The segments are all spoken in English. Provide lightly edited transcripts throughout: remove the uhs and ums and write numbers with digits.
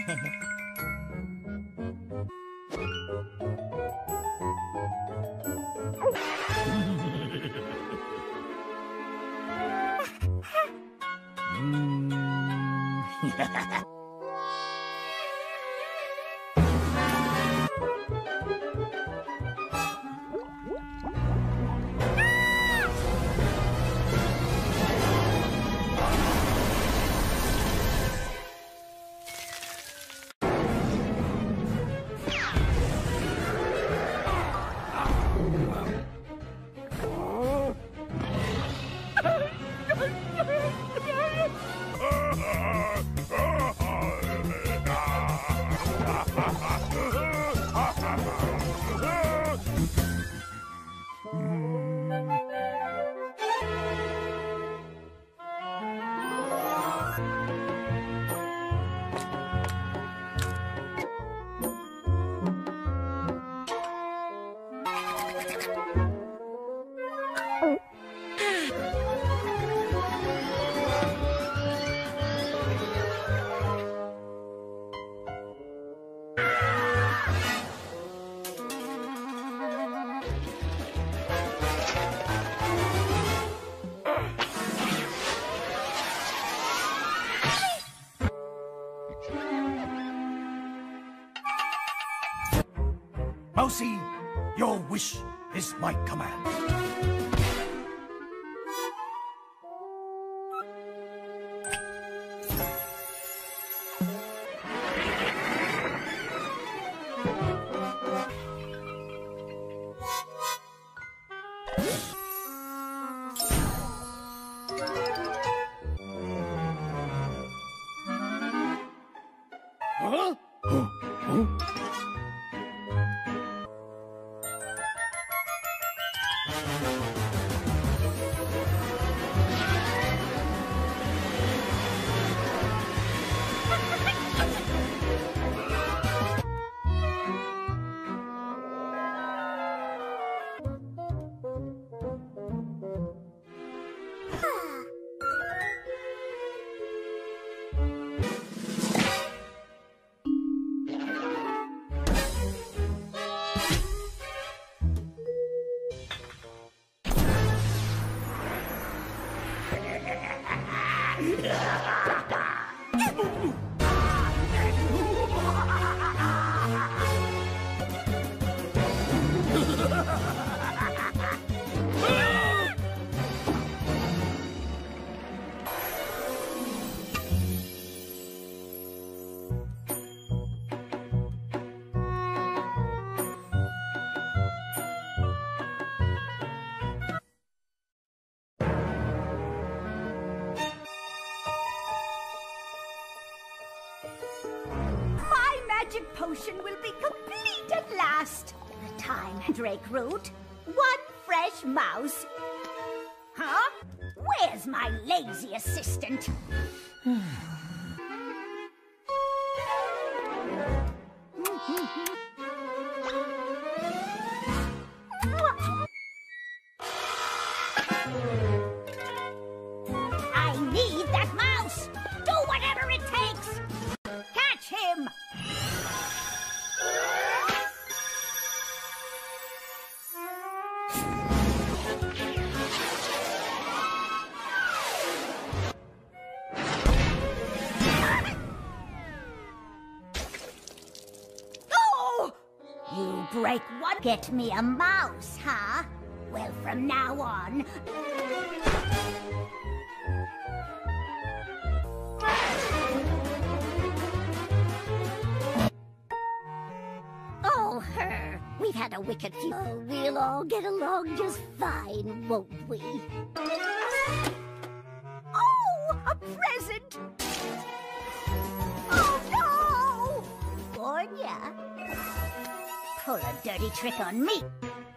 Mousy, your wish is my command. Huh? Magic potion will be complete at last. The time, Drake Root. One fresh mouse. Huh? Where's my lazy assistant? I need that mouse. Do whatever it takes. Catch him. You break one, get me a mouse, huh? Well, from now on... Oh, her. We've had a wicked few. Oh, we'll all get along just fine, won't we? Oh, a present! Oh, no! Warn ya. Pull a dirty trick on me.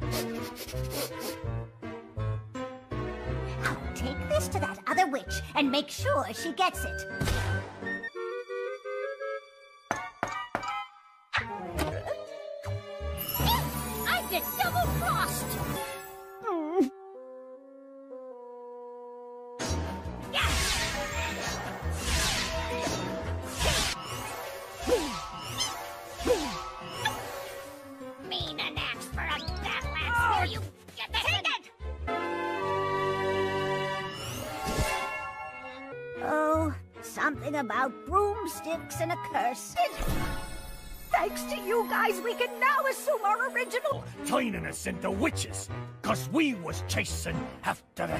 I'll take this to that other witch and make sure she gets it. I've been double-crossed. about broomsticks and a curse. Thanks to you guys, we can now assume our original... Turning us into witches, 'cause we was chasing after us.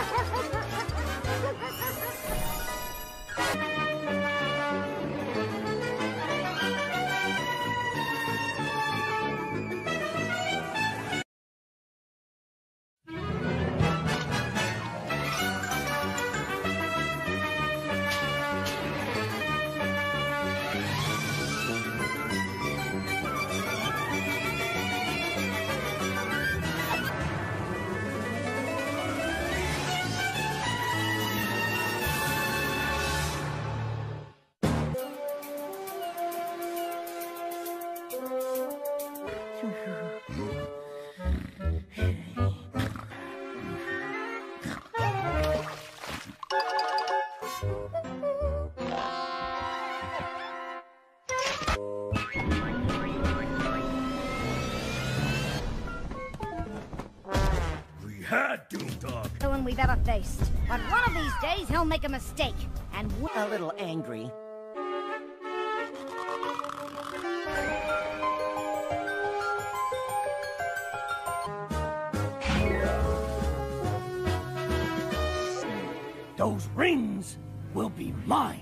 We had Doomdog. The one we've ever faced. But one of these days, he'll make a mistake. And A little angry. Those rings will be mine.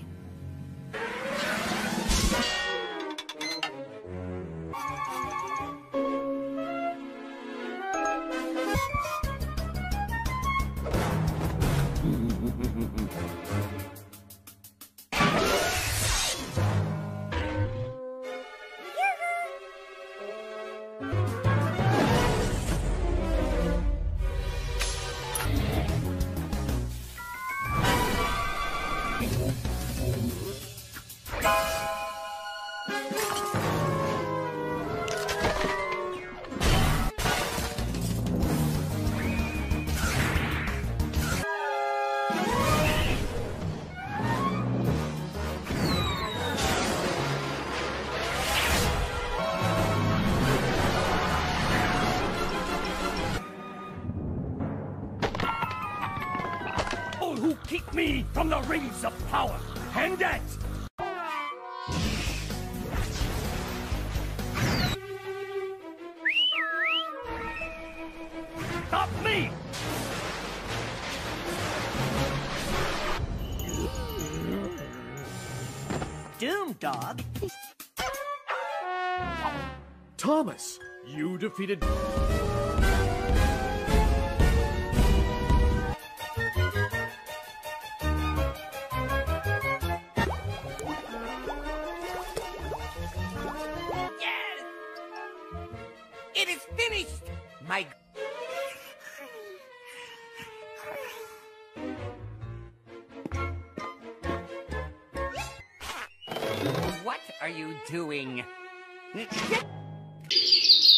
All who keep me from the rings of power, and that stop me! Doomdog? Thomas, you defeated... Yes! It is finished! My... What are you doing?